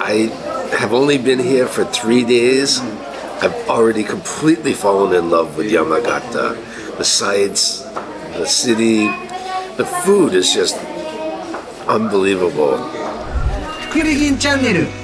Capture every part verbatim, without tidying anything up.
I have only been here for three days. I've already completely fallen in love with Yamagata. The sights, the city, the food is just unbelievable. クリリンチャンネル。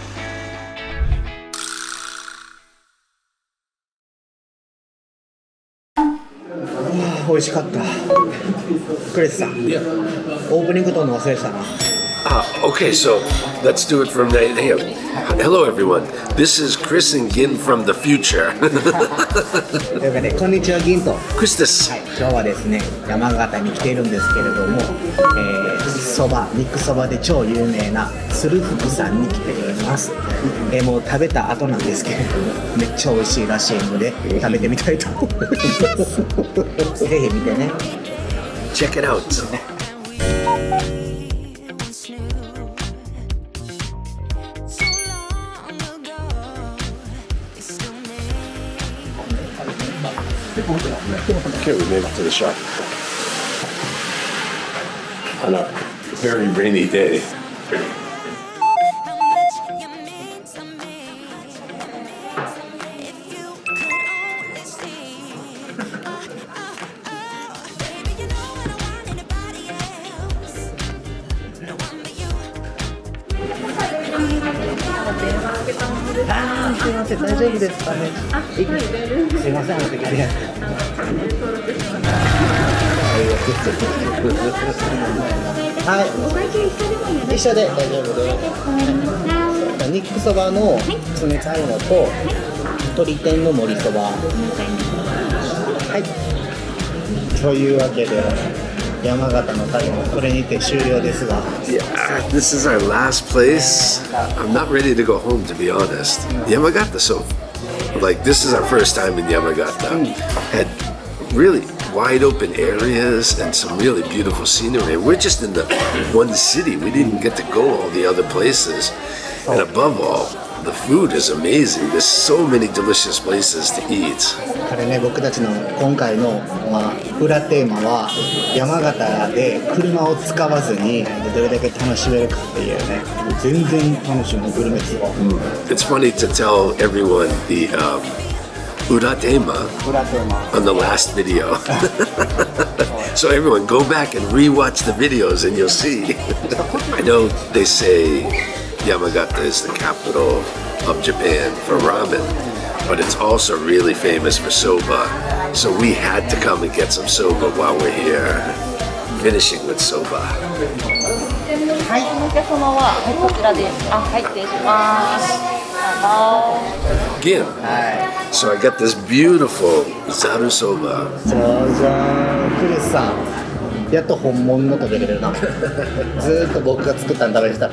美味しかった。クリスさん、オープニング撮るの忘れてたな。 Ah, okay, so let's do it from right here. Hello, everyone. This is Chris and Gin from the future. というかね、こんにちは、銀と。 Chris です。 はい、今日はですね、山形に来ているんですけれども、えー、そば、肉そばで超有名な鶴福さんに来ております。えー、もう食べた後なんですけれども、めっちゃ美味しいらしいので、食べてみたいと思います。ぜひ見てね。 Check it out. Okay, we made it to the shop on a very rainy day. Ah, すいません、大丈夫ですかね。あ、すいません、あの時ありがとう。はい、一緒で大丈夫です。肉そばの冷たいのと鶏天の盛りそば。はい。というわけで山形の旅もこれにて終了ですが。 Yeah, this is our last place. I'm not ready to go home, to be honest. Yamagata, so like this is our first time in Yamagata. Had really wide open areas and some really beautiful scenery. We're just in the one city. We didn't get to go all the other places. And above all, the food is amazing. There's so many delicious places to eat. これね、僕たちの今回の、まあ、裏テーマは山形で車を使わずにどれだけ楽しめるかっていうね、全然楽しむグルメツアー。 It's funny to tell everyone the um, ura tema on the last video. So everyone go back and rewatch the videos and you'll see. I know they say Yamagata is the capital of Japan for ramen, but it's also really famous for soba. So we had to come and get some soba while we're here, finishing with soba. はい、 お客様は、はい、こちらです。あ、はい、失礼します。 Again, so I got this beautiful zaru soba. じゃあじゃあクリスさん、やっと本物の食べれるな。ずーっと僕が作ったの食べてたから。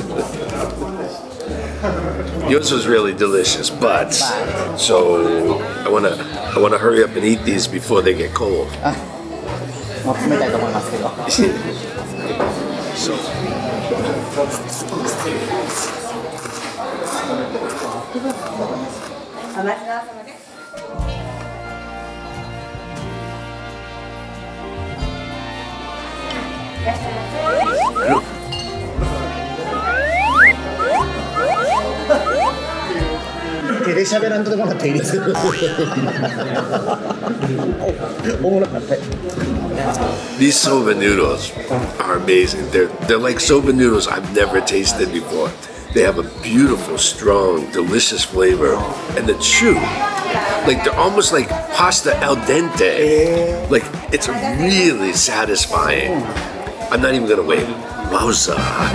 Yours was really delicious, but so I wanna I wanna hurry up and eat these before they get cold. もう冷たいと思いますけど。 So. 手で喋らんとでもらっていいですか。おもろかった。 These soba noodles are amazing. They're they're like soba noodles I've never tasted before. They have a beautiful, strong, delicious flavor, and the chew, like they're almost like pasta al dente. Like it's really satisfying. I'm not even gonna wait. Wowza.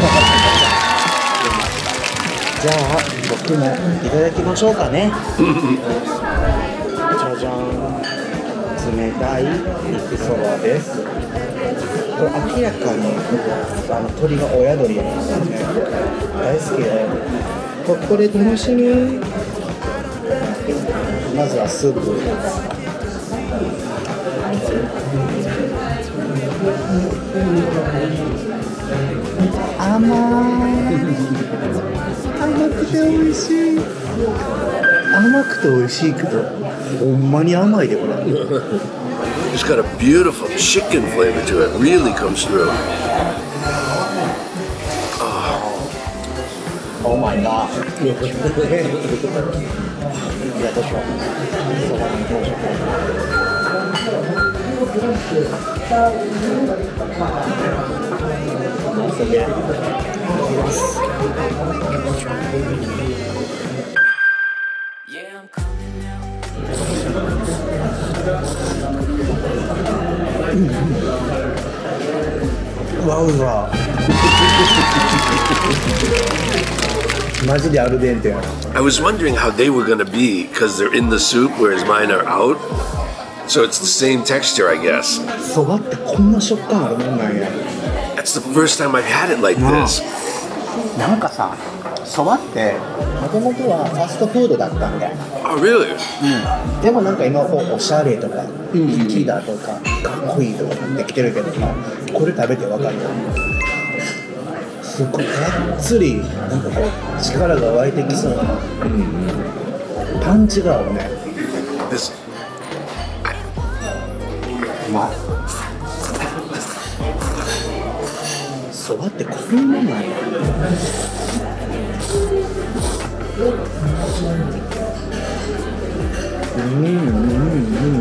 じゃあ僕もいただきましょうかね。じゃじゃん、冷たい肉そばです。これ明らかにあの鶏が親鶏なんですよね。大好きでここで楽しみ。まずはスープ。甘い。甘くて美味しい。甘くて美味しいけど、ほんまに甘いでこれ。 It's got a beautiful chicken flavor to it. Really comes through. Oh. Oh my god. じゃあどうしよう。そばに行きましょう。すげえ。うわうわ。マジでアルデンテや。 I was wondering how they were gonna be because they're in the soup, whereas mine are out. So it's the same texture, I guess. そばってこんな食感あるもんなんや。 That's the first time I've had it like this. なんかさ、そばってもともとはファストフードだったんだよ。 Oh, really? うん。でもなんか今こうおしゃれとか粋だとかかっこいいとかなってきてるけどさ、これ食べてわかるよ。すっごいがっつりなんかこう力が湧いてきそうな、うん、パンチがあるね。 This. うまい。そばってこんななんや。うんうんうん。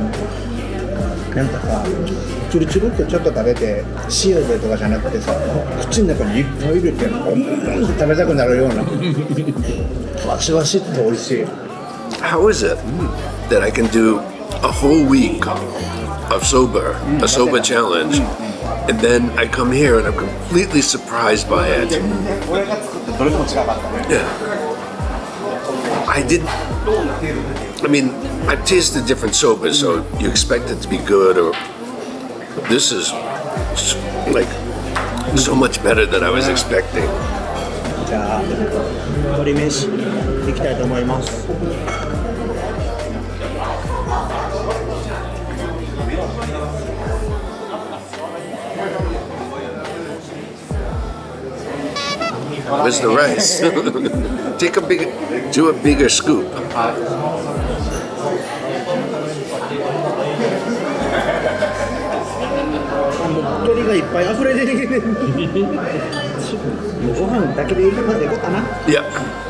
なんかさ、チュルチュルってちょっと食べて塩でとかじゃなくてさ、口の中にいっぱい入れてポンポンって食べたくなるようなわしわしって美味しい。 How is it that I can do a whole week of sober, a sober challenge, and then I come here and I'm completely surprised by it? 俺が作ってどれでも違かったね。 Yeah. I didn't. I mean, I've tasted different sobas, so you expect it to be good, or this is like so much better than I was expecting. じゃあ鶏飯いきたいと思います。 Where's the rice? Take a big, do a bigger scoop. 鶏がいっぱい溢れ出てきてる。もうご飯だけでいいまでいこうかな。 Yeah.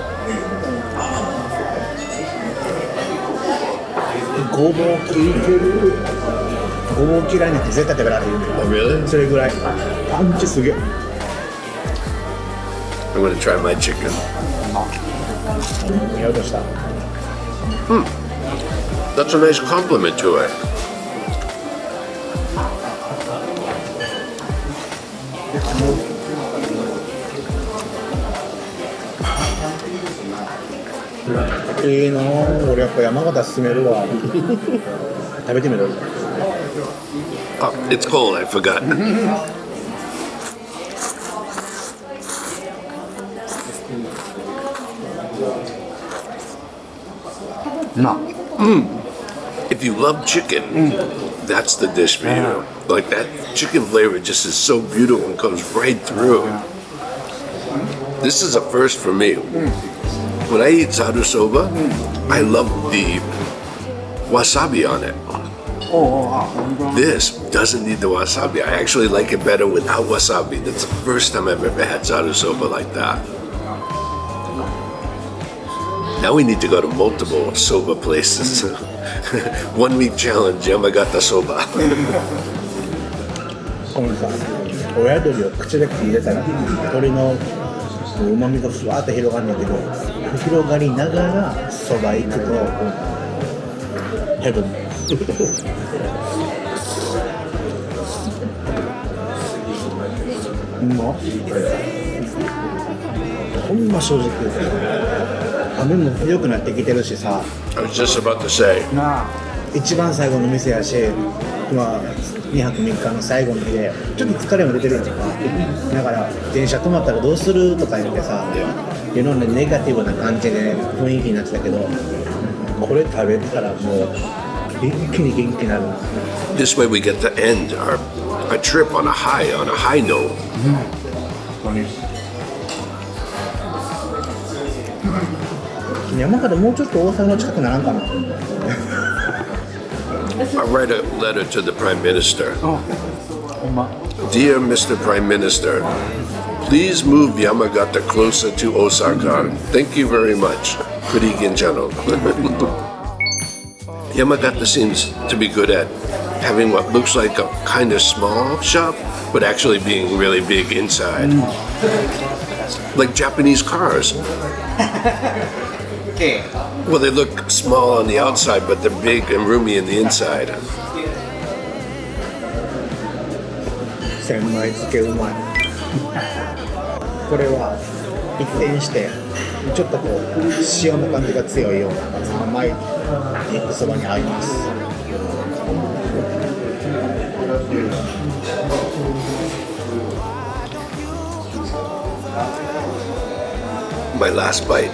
ごぼう効いてる。ごぼう嫌いな人絶対食べられる。 Oh, really? それぐらいパンチすげえ。 I'm gonna try my chicken. 見ようとした。 That's a nice compliment to it. いいなぁ、俺やっぱ山形進めるわ。食べてみる。 Oh, it's cold. I forgot. な。 If you love chicken, that's the dish for you. Like that chicken flavor just is so beautiful and comes right through. This is a first for me. When I eat zaru soba, I love the wasabi on it. This doesn't need the wasabi. I actually like it better without wasabi. That's the first time I've ever had zaru soba like that. Now we need to go to multiple soba places. One week challenge, Yamagata soba. このさ、親鳥を口で入れたら鶏のうまみがふわっと広がるんだけど、広がりながらそば行くとヘブン。うまっ。ほんま正直雨も強くなってきてるしさ。 I was just about to say. なあ、一番最後の店やし、まあにはくみっかの最後の日でちょっと疲れも出てるやんか。だから電車止まったらどうするとか言ってさ、いろんなネガティブな感じで雰囲気になってたけど、これ食べたらもう一気に元気になる。 This way we get to end our, our trip on a high, on a high note. 山形もうちょっと大阪の近くならんかな。 I'll write a letter to the Prime Minister. ほんま。 Dear Mister Prime Minister, Please move Yamagata closer to Osaka. Thank you very much. Kurigen channel. Yamagata seems to be good at having what looks like a kind of small shop, but actually being really big inside. Like Japanese cars. Okay. Well, they look small on the outside, but they're big and roomy in the inside. 千枚漬けうまい。これは一転してちょっとこう塩の感じが強いような甘い肉そばに合います。 My last bite.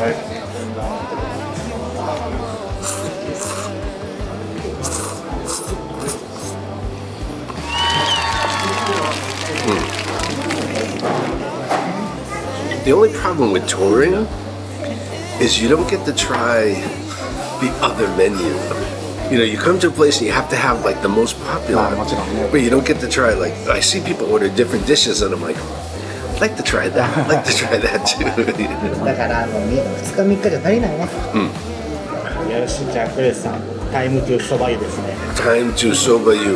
The only problem with touring is you don't get to try the other menu. You know, you come to a place and you have to have like the most popular, but you don't get to try like, I see people order different dishes and I'm like, I'd like to try that, I'd like to try that too. だからもうふつかみっかじゃ足りないね。うん。よし、じゃあクレスさん、タイムトゥーそば湯ですね。 Time to soba you.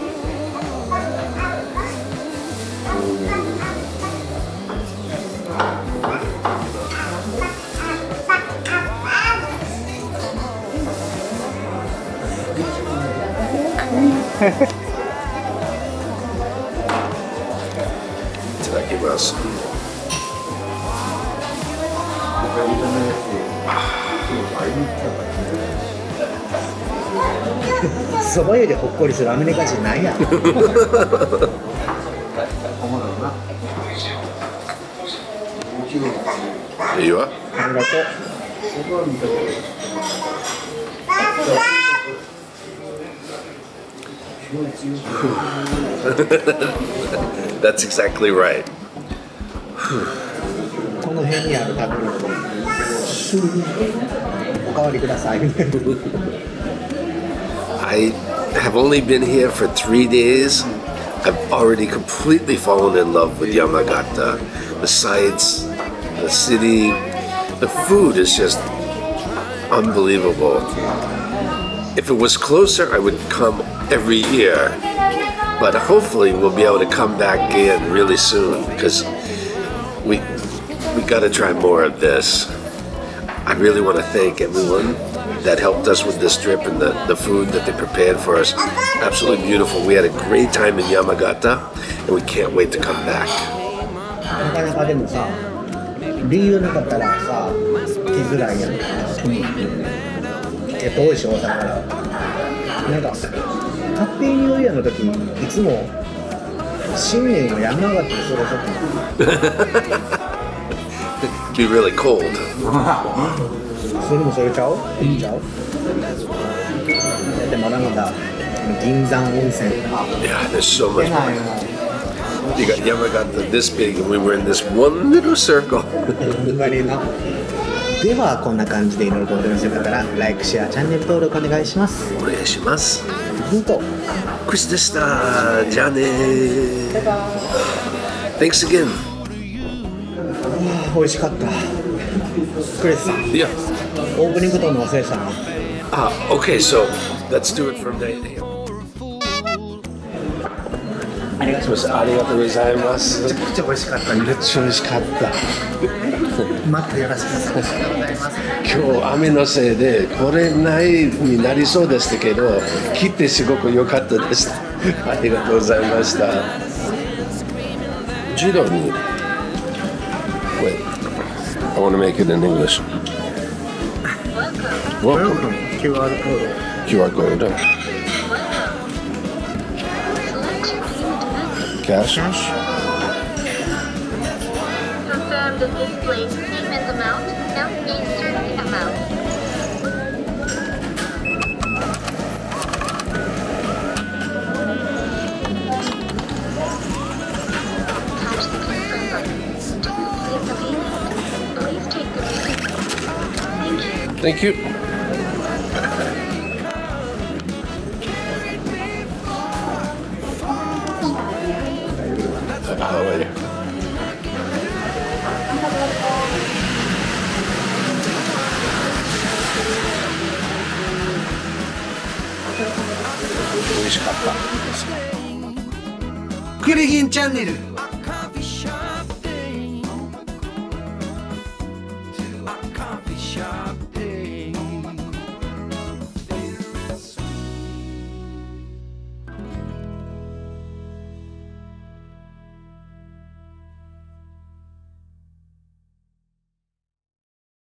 Itadakimasu. そば湯でほっこりするアメリカ人ないやん。おもろいな。 There you are. ありがとう。 That's exactly right. この辺にある食べ物おかわりください。 I have only been here for three days. I've already completely fallen in love with Yamagata. The sights, the city, the food is just unbelievable. If it was closer, I would come every year. But hopefully we'll be able to come back again really soon because we we got to try more of this. I really want to thank everyone that helped us with this trip and the, the food that they prepared for us. Absolutely beautiful. We had a great time in Yamagata and we can't wait to come back. なかなかでもさ、理由なかったらさ、来づらいやん。結構多いし、大阪から。なんか、ハッピーニューイヤーの時にいつも新年を山形で過ごそうと Be really cold. それもそれちゃう？いいちゃう？でもまだまだ銀山温泉 Yeah, there's so much more. You got Yamagata this big and we were in this one little circle. ではこんな感じでいろいろとお楽しみだったらライク、シェア、チャンネル登録お願いします。 お願いします。 ヒント。 クリスでした。じゃあね。Thanks again. 美味しかった。クリスさん。 Yeah. オープニングトーンの忘れしたな。 Ah, okay, so let's do it from there. ありがとうございます。 ありがとうございます。 めちゃくちゃ美味しかった。めっちゃ美味しかった。またよろしくお願いします。 今日雨のせいでこれないになりそうでしたけど、来てすごく良かったです。ありがとうございました。ジロに Wait, I want to make it in English. Welcome. キューアール コード。 キューアール code. Cash. Confirm the display payment amount. Now insert the amount. Touch the confirm button. To complete the payment, please take the receipt. Thank you. Thank you. How are you? 味しかったです。 クリリンチャンネル